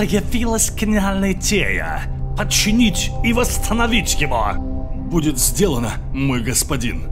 появилась гениальная идея подчинить и восстановить его. Будет сделано, мой господин.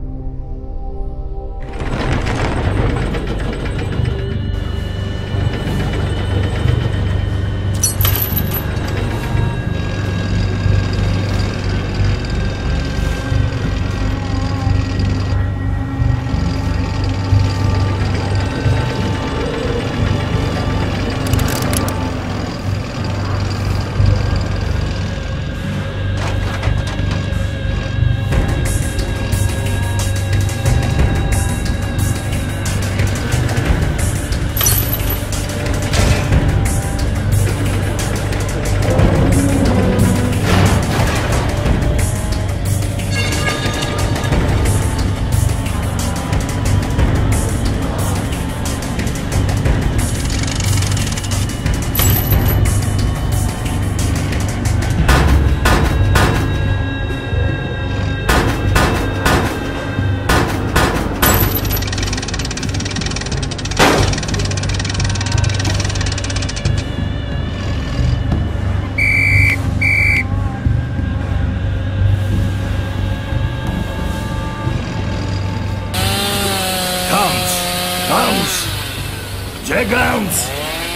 Где Ганс?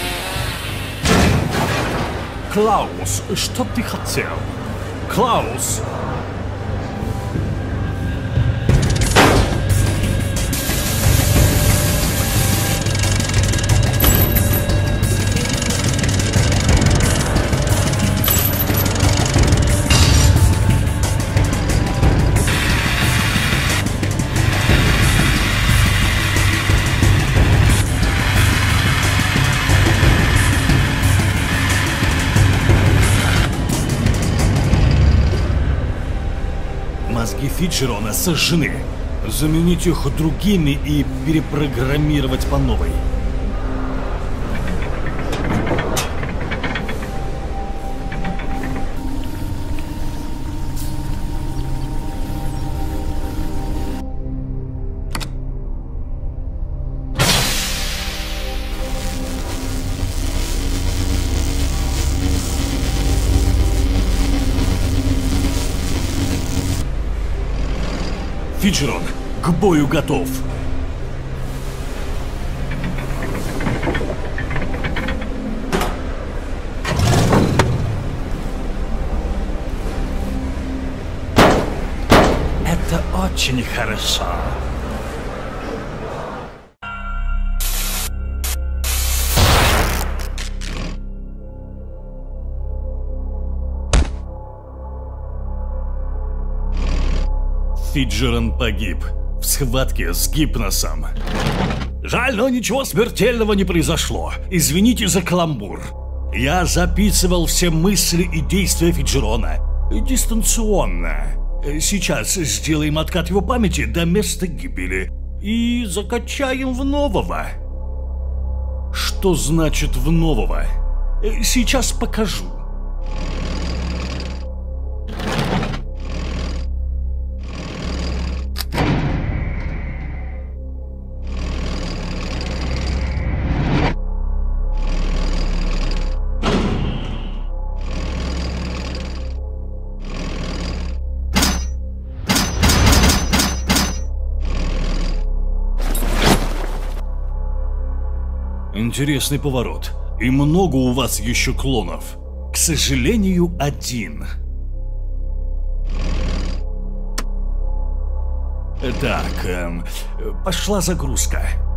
Клаус, что ты хотел? Клаус! Мозги Фиджерона сожжены. Заменить их другими и перепрограммировать по новой. Фиджерон, к бою готов. Это очень хорошо. Фиджерон погиб в схватке с Гипносом. Жаль, но ничего смертельного не произошло. Извините за каламбур. Я записывал все мысли и действия Фиджерона дистанционно. Сейчас сделаем откат его памяти до места гибели и закачаем в нового. Что значит в нового? Сейчас покажу. Интересный поворот. И много у вас еще клонов? К сожалению, один. Так, пошла загрузка.